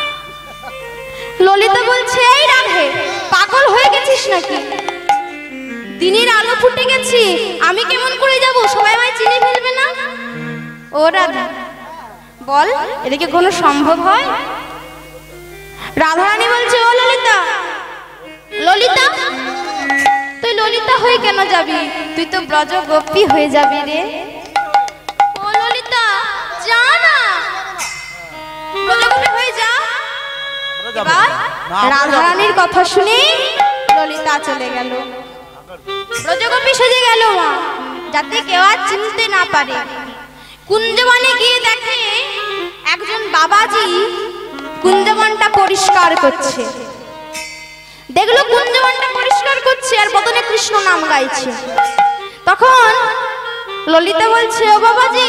ললিতা বলছে, এই রাধে, পাগল হয়ে গেছিস নাকি? দিনের আলো ফুটে গেছি, আমি কেমন করে যাব, সবাই আমায় চিনে ফেলবে না? ও রাধা বল, এদিকে কোনো সম্ভব হয়? রাধারানী বলছে, ও ললিতা, ললিতা তুই ললিতা হয়ে কেন যাবি? তুই তো ব্রজ গোপী হয়ে যাবি রে। ও ললিতা জানা, ব্রজ গোপী হয়ে যা। এবার রাধারানীর কথা শুনে ললিতা চলে গেল, ব্রজগোপী সেজে গেল মা, যাতে কেউ আর চিনতে না পারে। কুঞ্জবনে গিয়ে দেখে একজন বাবাজি কুঞ্জবনটা পরিষ্কার করছে। দেখলো কুঞ্জবনটা পরিষ্কার করছে আর বদনে কৃষ্ণ নাম গাইছে। তখন ললিতা বলছে, ও বাবাজি,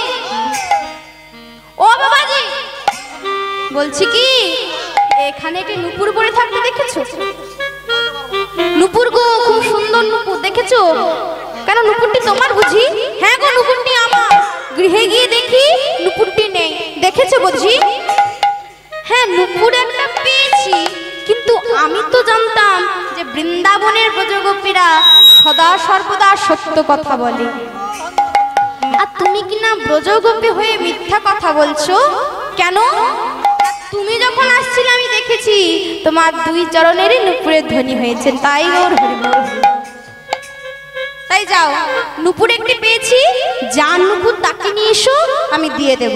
ও বাবাজি, বলছি কি, এখানে একটি নুপুর পরে থাকতে দেখেছো? নুপুর গো, খুব সুন্দর নুপুর, দেখেছো? কেন নুপুরটি তোমার বুঝি? হ্যাঁ গো, নুপুরটি আমার। গৃহে গিয়ে দেখি নুপুরটি নেই। দেখেছো বুঝি? হ্যাঁ, নুপুর একটা পেয়েছি, কিন্তু আমি তো জানতাম যে বৃন্দাবনের ব্রজগোপীরা সদা সর্বদা সত্য কথা বলে, আর তুমি কিনা ব্রজগোপী হয়ে মিথ্যা কথা বলছো কেন? তুমি যখন আসছিলে আমি দেখেছি তোমার দুই চরণেরই নুপুরের ধ্বনি হয়েছে, তাই ওর হরিবল। তাই যাও, নুপুর একটি পেয়েছি, যার নুপুর তাকে নিয়ে এসো, আমি দিয়ে দেব।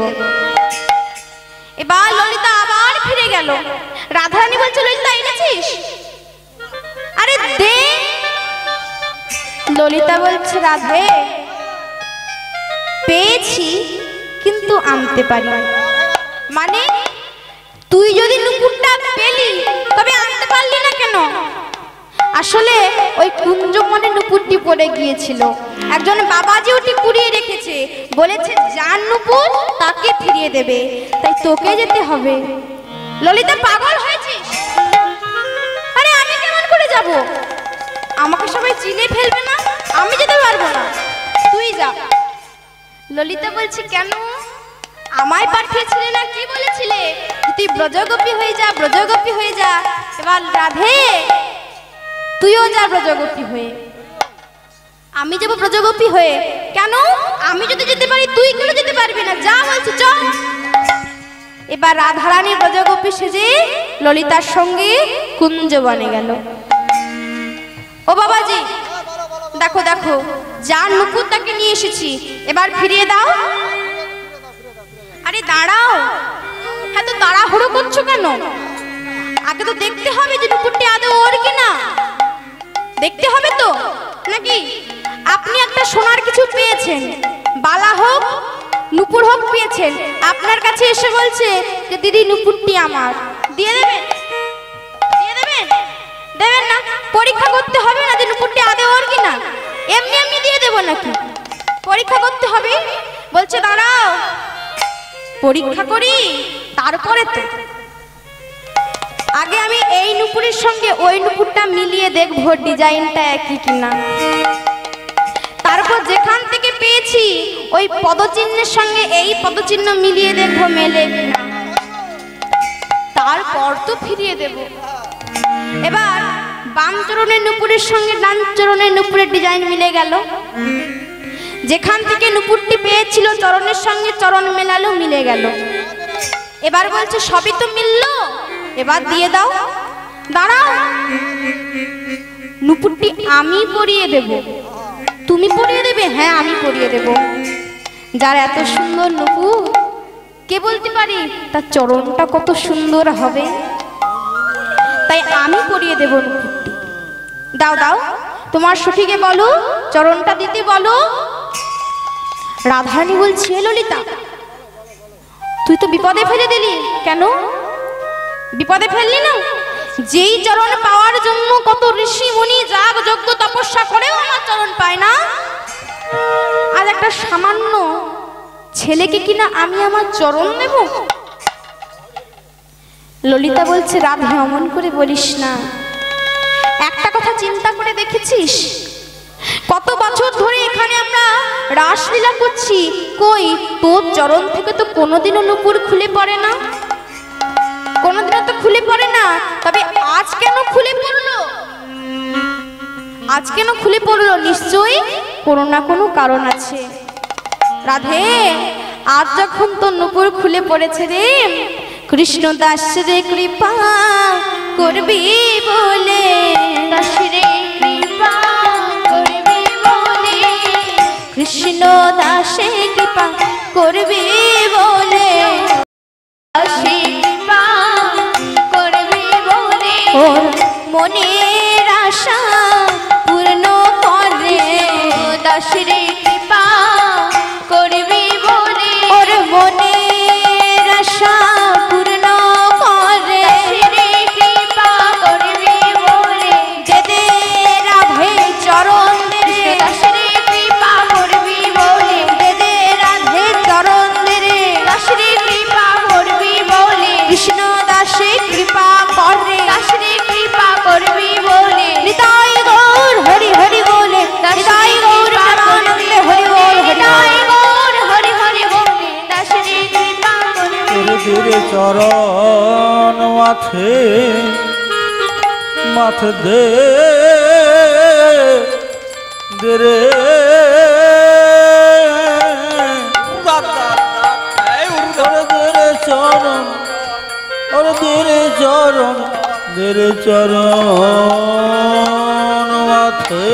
এবার ললিতা আবার ফিরে গেল। রাধারানী বলছে, ললিতা এনেছিস? আরে দে। ললিতা বলছে, রাধে পেয়েছি কিন্তু আনতে পারি। মানে তুই যদি নুপুরটা পেলি তবে আনতে পারলি না কেন? আসলে ওই কুঞ্জমনে নুপুরটি পড়ে গিয়েছিল, একজন বাবাজি ওটি কুড়িয়ে রেখেছে, বলেছে যার নুপুর তাকে ফিরিয়ে দেবে, তাই তোকে যেতে হবে। ললিতা, পাগল হয়েছিস? আরে আমি কেমন করে যাব? আমাকে সবাই চিনে ফেলবে না, আমি যেতে পারবো না, তুই যা। ললিতা বলছে, কেন? আমায় পাঠিয়েছিলে না কি বলেছিলে? তুই ব্রজগোপী হয়ে যা, ব্রজগোপী হয়ে যা। এবার রাধে তুইও যা ব্রজগোপী হয়ে। আমি যাবো ব্রজগোপী হয়ে? কেন? আমি যদি যেতে পারি তুই কেন যেতে পারবি না? যা বলছি চল। এবার রাধারানী ব্রজগোপী সেজে ললিতার সঙ্গে কুঞ্জবনে গেল। ও বাবাজি, দেখো দেখো, যার নুপুর তাকে নিয়ে এসেছি, এবার ফিরিয়ে দাও। আরে দাঁড়াও, হ্যাঁ তো তাড়াহুড়ো করছো কেন? আগে তো দেখতে হবে যে নুপুরটি আদৌ ওর কিনা, দেখতে হবে তো নাকি? আপনি একটা সোনার কিছু পেয়েছেন, বালা হোক নুপুর হোক পেয়েছেন, আপনার কাছে এসে বলছে যে দিদি নুপুরটি আমার, দিয়ে দেবেন? দিয়ে দেবেন? দেবেন না? পরীক্ষা করতে হবে না যে নুপুরটি আদৌ ওর কিনা? এমনি এমনি দিয়ে দেবো নাকি? পরীক্ষা করতে হবে। বলছে দাঁড়াও পরীক্ষা করি, তারপরে তো আগে আমি এই নুপুরের সঙ্গে ওই নুপুরটা মিলিয়ে দেখবো ডিজাইনটা একই কিনা, তারপর যেখান থেকে পেয়েছি ওই পদচিহ্নের সঙ্গে এই পদচিহ্ন মিলিয়ে দেখবো মেলে কিনা, তারপর তো ফিরিয়ে দেব। এবার বাম চরণের নুপুরের সঙ্গে ডান চরণের নুপুরের ডিজাইন মিলে গেল, যেখান থেকে নুপুরটি পেয়েছিল চরণের সঙ্গে চরণ মেলালো, মিলে গেল। এবার বলছে সবই তো মিললো, এবার দিয়ে দাও। দাঁড়াও, নুপুরটি আমি পরিয়ে দেব। তুমি পরিয়ে দেবে? হ্যাঁ আমি পরিয়ে দেব। যার এত সুন্দর নুপুর, কে বলতে পারি তার চরণটা কত সুন্দর হবে, তাই আমি পরিয়ে দেব নুপুরটি। দাও দাও, তোমার সখীকে বলো চরণটা দিতে বলো। রাধারানী বলছে, ললিতা তুই তো বিপদে ফেলে দিলি। কেন বিপদে ফেললি না? যেই চরণ পাওয়ার জন্য কত ঋষি মুনি যাগ যজ্ঞ তপস্যা করেও আমার চরণ পায় না, আজ একটা সামান্য ছেলেকে কিনা আমি আমার চরণ দেব? ললিতা বলছে, রাধে অমন করে বলিস না। একটা কথা চিন্তা করে দেখেছিস, কত বছর ধরে এখানে আমরা রাসলীলা করছি, কই তোর চরণ থেকে তো কোনোদিনও নুপুর খুলে পড়ে না, কোনোদিনও তো খুলে পড়ে না। তবে আজ কেন খুলে পড়লো? আজ কেন খুলে পড়লো? নিশ্চয়ই কোনো না কোনো কারণ আছে। রাধে, আজ যখন তোর নুপুর খুলে পড়েছে রে, কৃষ্ণ দাস রে কৃপা করবি বলে, দাস রে কৃপা করবি বলে, কৃষ্ণ দাসে কৃপা করবি বলে, দাসে কৃপা করবি বলে, ওর মনের আশা পূর্ণ করে, দাস রে কৃপা করবি বলে, ওর মনের আশা পূর্ণ করে, রে কৃপা করবি বলে, যেদে রাধে চরণ দে, দাস রে কৃপা করবি বলে, যেদে রাধে চরণ দে, দাস রে কৃপা করবি বলে, কৃষ্ণ দাসে কৃপা করে, দাস রে কৃপা করবি বলে, হৃদয় গৌর হরি হরি বলে, হৃদয় গৌর মাথে দে দে রে চরণ ওরে দে চরণ দে চরণ মাথে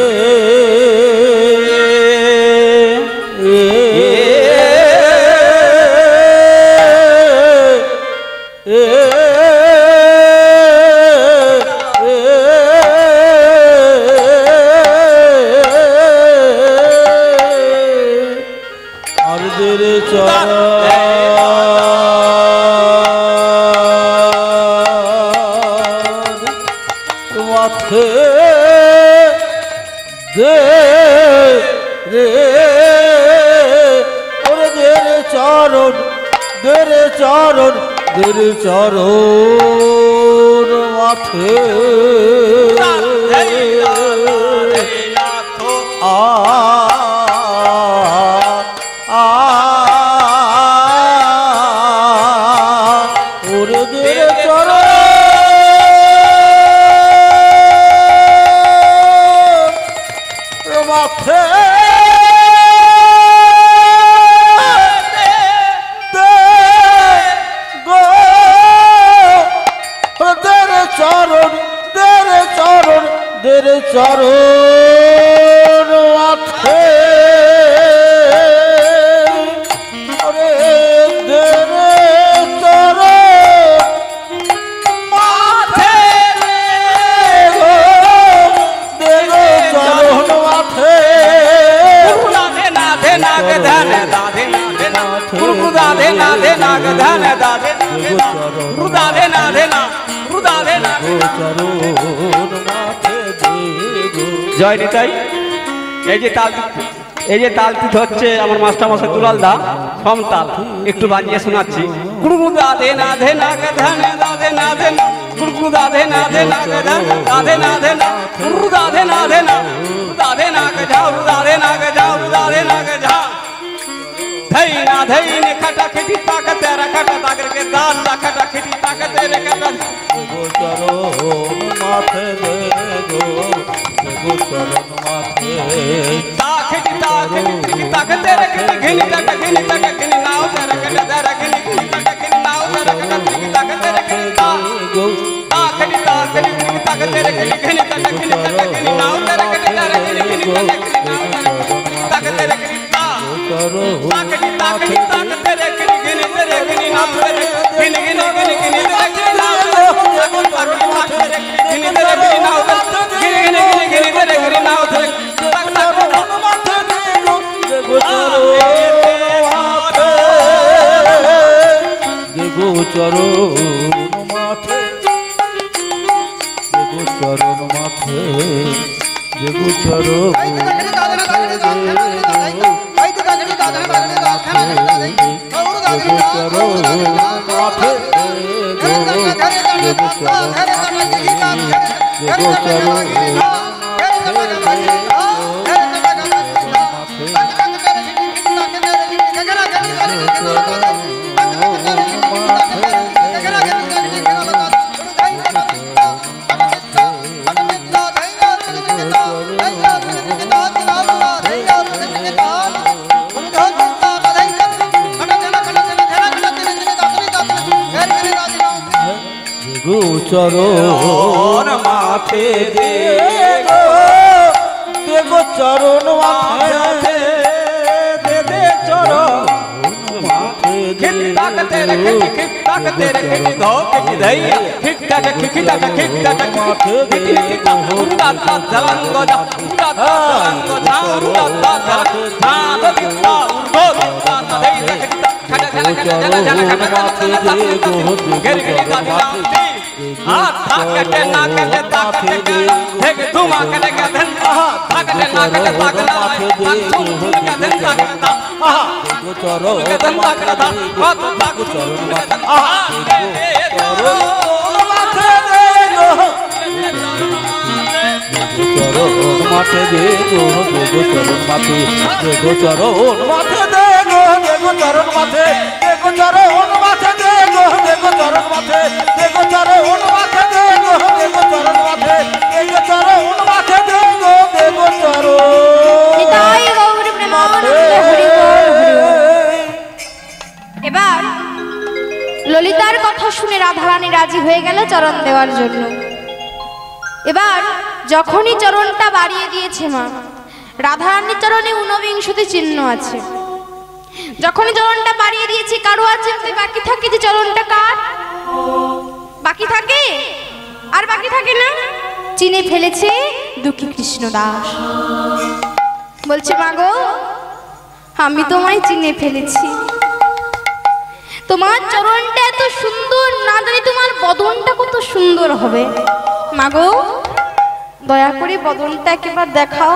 চরণ মাথে ওরে দে চরণ মাথে চরণ মাথে ওরে দে চরণ মাথে দে চরণ মাথে রাধে নাধে নাগ ধান রাধে নাধে না গুরু রাধে নাধে নাগ ধান রাধে রাধে নাধে না রাধে না চরণ মাথে জয় নিতাই। এই যে তালটি হচ্ছে আমার মাস্টারমশাই দুলাল দা সম তাল একটু বাজিয়ে শোনাচ্ছি। গুরু রাধে নাধে নাগ ধান রাধে নাধে না গুরু রাধে নাধে নাগ ধান রাধে নাধে না গুরু রাধে নাধে না রাধে নাগ যাও রাধে নাগ যাও রাধে নাগ যাও धई ना धई ने खटा खटी ताक तेरा खटा ताकर के दाल ला खटा खटी ताक तेरे खटा चरण माथे दे गो चरण माथे ताक खटी ताक तेरे खटी घिनी तक घिनी नाव तेरा खटा तेरा घिनी तक घिनी नाव तेरा खटा ताक तेरे खटी ताक खटी ताक तेरे खटी घिनी तक घिनी नाव तेरा खटा तेरा घिनी ताक तेरे खटी ताकती ताकती ताक तेरे गिनी तेरे गिनी नाम तेरे गिनी गिनी गिनी गिनी तेरे गिनी नाम तेरे ताक तेरे गिनी तेरे गिनी नाम गिनी गिनी गिनी गिनी तेरे गिनी नाम तेरे ताक ताक माथे दे गो चरण माथे दे गो चरण माथे दे गो चरण চরণ মাথে দে গো চরণ মাথে দে চরণ माथे खिक ताक तेरे खिक ताक तेरे खिक धो खिक धैया खिक ताक खिक ताक खिक ताक माथे खिक खिक उड़ा ता जलंग जा उड़ा ता जलंग जा उड़ा ता जलंग जा तो दिखता उड़ो दिखता दे खिक खड़ा खड़ा खड़ा जला खड़ा खड़ा गिर गिर दादी हाथ ताकते नाकते ताकते देख धुमा करे का धन ताकते नाकते ताकता धुम का धन ताकता गो चरो धन ताकता हाथ ताकू चरण माथे दे गो माथे दे गो चरण माथे दे गो चरण माथे दे गो चरण माथे दे गो चरण माथे दे गो चरण माथे दे गो चरण माथे दे गो चरण माथे রাজি হয়ে গেল চরণ দেওয়ার জন্য। এবার যখনই চরণটা বাড়িয়ে দিয়েছে মা, রাধারানীর চরণে ঊনবিংশতি চিহ্ন আছে। যখনই চরণটা বাড়িয়ে দিয়েছি, কারো আছে বাকি থাকে যে চরণটা কার বাকি থাকে? আর বাকি থাকে না। চিনে ফেলেছে দুঃখী কৃষ্ণ দাস। বলছে মা গো, আমি তোমায় চিনে ফেলেছি। তোমার চরণটা এত সুন্দর, না জানি তোমার বদনটা কত সুন্দর হবে। মা গো, দয়া করে বদনটা একেবার দেখাও।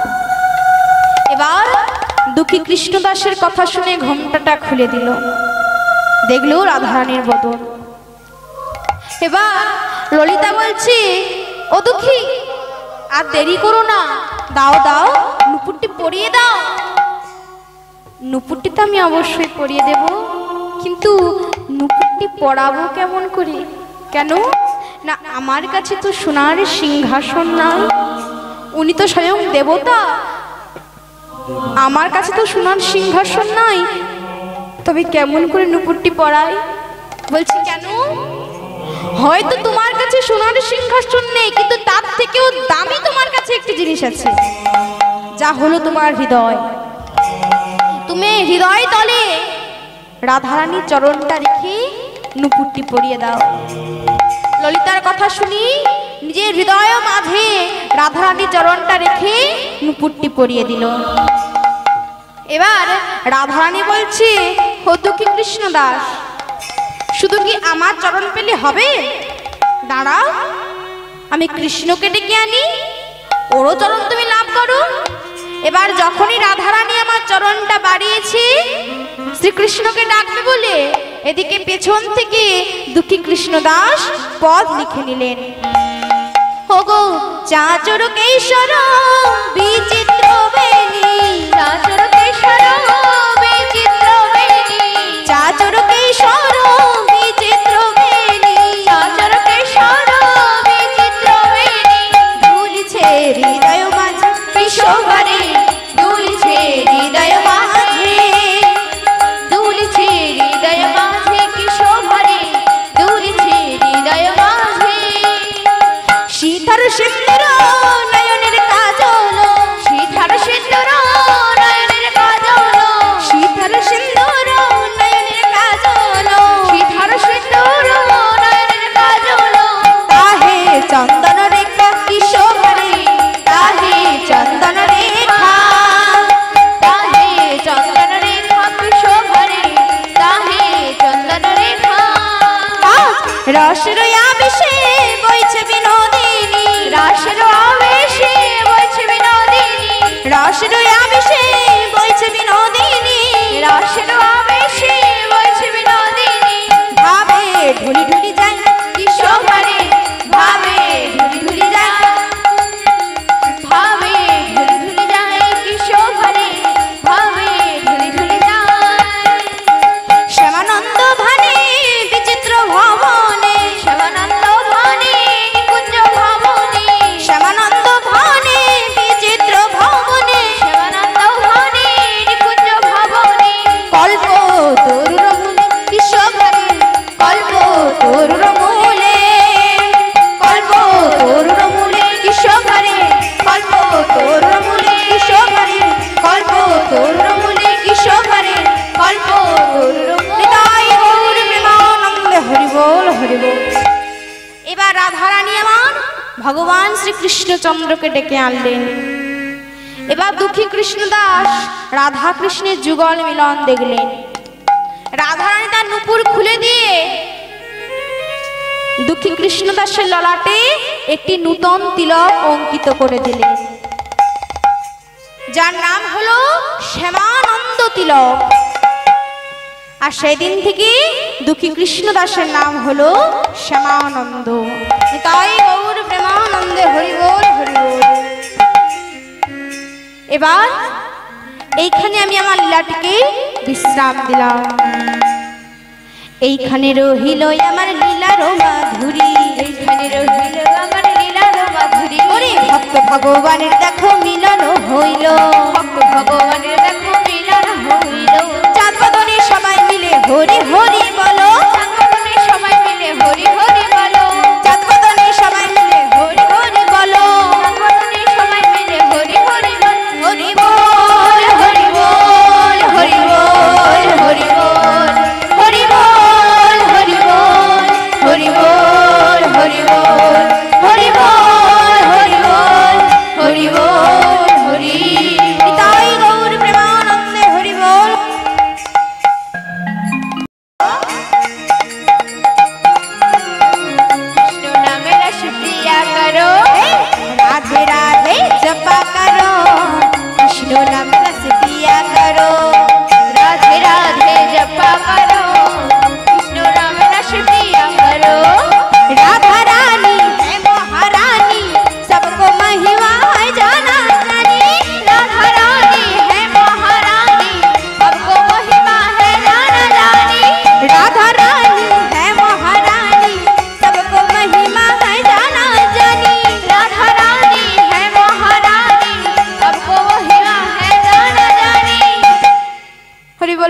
এবার দুঃখী কৃষ্ণ দাসের কথা শুনে ঘোমটাটা খুলে দিল, দেখলো রাধারানীর বদন। এবার ললিতা বলছে, ও দুঃখী, আর দেরি করো না, দাও দাও, নুপুরটি পরিয়ে দাও। নুপুরটি তো আমি অবশ্যই পরিয়ে দেব, কিন্তু নুপুরটি পরাবো কেমন করে? কেন না, আমার কাছে তো সোনার সিংহাসন নাই, উনি তো স্বয়ং দেবতা, আমার কাছে তো সোনার সিংহাসন নাই, তবে কেমন করে নুপুরটি পরাই? বলছি কেন? হয়তো তোমার কাছে সোনার সিংহাসন নেই, কিন্তু তার থেকেও দামি তোমার কাছে একটি জিনিস আছে, যা হলো তোমার হৃদয়। তুমি হৃদয় তলে রাধারানীর চরণটা রেখে নুপুরটি পরিয়ে দাও। ললিতার কথা শুনি নিজের হৃদয় মাঝে রাধারানীর চরণটা রেখে নুপুরটি পরিয়ে দিল। এবার রাধারানী বলছে, ও দুঃখী কৃষ্ণ দাস, শুধু কি আমার চরণ পেলে হবে? দাঁড়াও, আমি কৃষ্ণকে ডেকে আনি, ওরও চরণ তুমি লাভ করো। এবার যখনই রাধারানী আমার চরণটা বাড়িয়েছে শ্রীকৃষ্ণকে ডাকবে বলে, এদিকে পেছন থেকে দুঃখী কৃষ্ণ দাস পদ লিখে নিলেন। ওগো চাচর কেশর বিচিত্র বেণী, চাচর কেশর বিচিত্র বেণী, চাচর কেশর বিচিত্র বেণী, চাচর কেশর বিচিত্র বেণী, দুলিছে হৃদয় মাঝে কিশোরে, দুলিছে হৃদয় মাঝে, দুলিছে হৃদয় মাঝে কিশোরে, দুলিছে হৃদয় মাঝে। সীতার সিন্দুর নয়নের কাজল, সীতার সিন্দুর নয়নের কাজল, সীতার সিন্দুর নয়নের কাজল, সীতার সিন্দুর নয়নের কাজল, তাহে চন্দন রেখা কিশোরে, তাহে চন্দন রেখা, তাহে চন্দন রেখা কিশোরে, তাহে চন্দন রেখা। রসের আবেশে বইছে বিনোদিনী, রসের আবেশে বইছে বিনোদিনী, রসের আবেশে বইছে বিনোদিনী, রসের আবেশে বইছে বিনোদিনী, ভাবে ঢুলি ঢুলি যায় কিশোরে, ভাবে ঢুলি ঢুলি যায়, ভাবে ঢুলি ঢুলি যায় কিশোরে, ভাবে ঢুলি ঢুলি যায়। শ্যামানন্দ ভানে বিচিত্র ভবনে, শ্যামানন্দ ভানে নিকুঞ্জ ভবনে, শ্যামানন্দ ভানে বিচিত্র ভবনে, শ্যামানন্দ ভানে নিকুঞ্জ ভবনে, কল্প তরুর মূলে কিশোরে, কল্প তরুর মূলে, কল্প তরুর মূলে কিশোরে, কল্প তরুর মূলে কিশোরে, কল্প তরুর মূলে কিশোরে, কল্প তরুর মূলে। তাই গৌর প্রেমানন্দে হরি বল হরি বল। এবার রাধারানী আমার ভগবান শ্রীকৃষ্ণচন্দ্রকে ডেকে আনলেন। এবার দুঃখী কৃষ্ণ দাস রাধা কৃষ্ণের যুগল মিলন দেখলেন। রাধারানী তার নুপুর খুলে দিয়ে দুঃখী কৃষ্ণ দাসের ললাটে একটি নূতন তিলক অঙ্কিত করে দিলেন, যার নাম হলো শ্যামানন্দ তিলক। আর সেদিন থেকে দুঃখী কৃষ্ণ দাসের নাম হলো শ্যামানন্দ। তাই গৌর প্রেমানন্দে হরি বল হরি বল। এবার এইখানে আমি আমার লীলাটিকে বিশ্রাম দিলাম। এইখানে রহিল আমার লীলার মাধুরী, এইখানে রহিল আমার লীলার মাধুরী। ওরে ভক্ত ভগবানের দেখো মিলন হইল, ভক্ত ভগবানের দেখো মিলন হইল। চাঁদ বদনে সবাই মিলে হরি হরি বলো, চাঁদ বদনে সবাই মিলে হরি হরি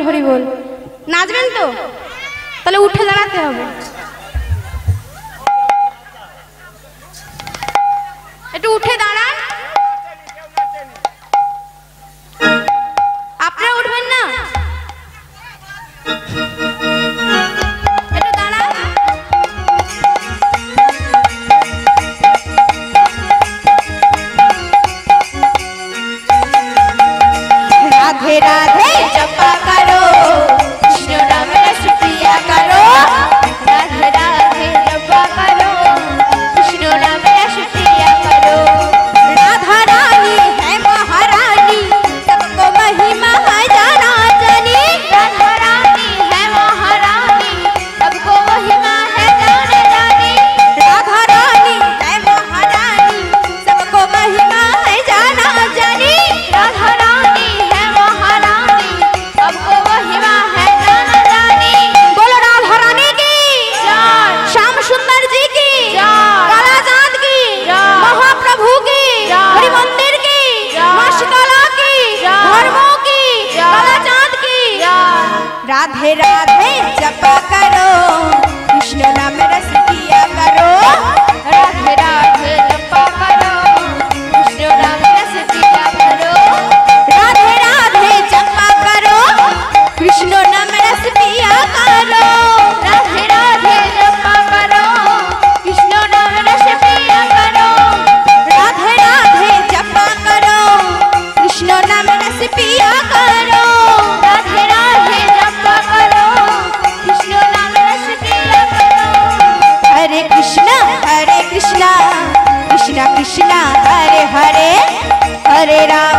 হরি বল। নাচবেন তো? তাহলে উঠে দাঁড়াতে হবে। একটু উঠে দাঁড়ান। আপনারা উঠবেন না? একটু দাঁড়ান। राधे राधे जपा करो, कृष्ण नाम रस पिया करो। राधे राधे जपा करो, कृष्ण नाम रस पिया करो। राधा रानी है महारानी, सबको महिमा जाना जानी। राधा रानी है महारानी, सबको महिमा है जाने जानी। राधा रानी है महारानी, सबको महिमा है जाना जानी। राधा रानी है महारानी, सबको महिमा है जाना जानी। बोलो राधा रानी की जय, श्याम सुंदर जी की जय, काला चांद की जय, महाप्रभु की जय, हरि मंदिर की जय, मां शीतला की जय, धर्मों की जय, काला चांद की जय। राधे राधे जपा करो, कृष्ण नाम रस पिया करो। राधे राधे जपा करो, कृष्ण नाम रस पिया करो। राधे राधे जपा करो, कृष्ण नाम रस पिया करो। राधे राधे जपा करो, कृष्ण नाम रस पिया करो। राधे राधे जपा करो, कृष्ण नाम रस पिया करो। राधे राधे जपा करो, कृष्ण नाम रस पिया करो। हरे कृष्णा कृष्णा कृष्णा हरे हरे, हरे राम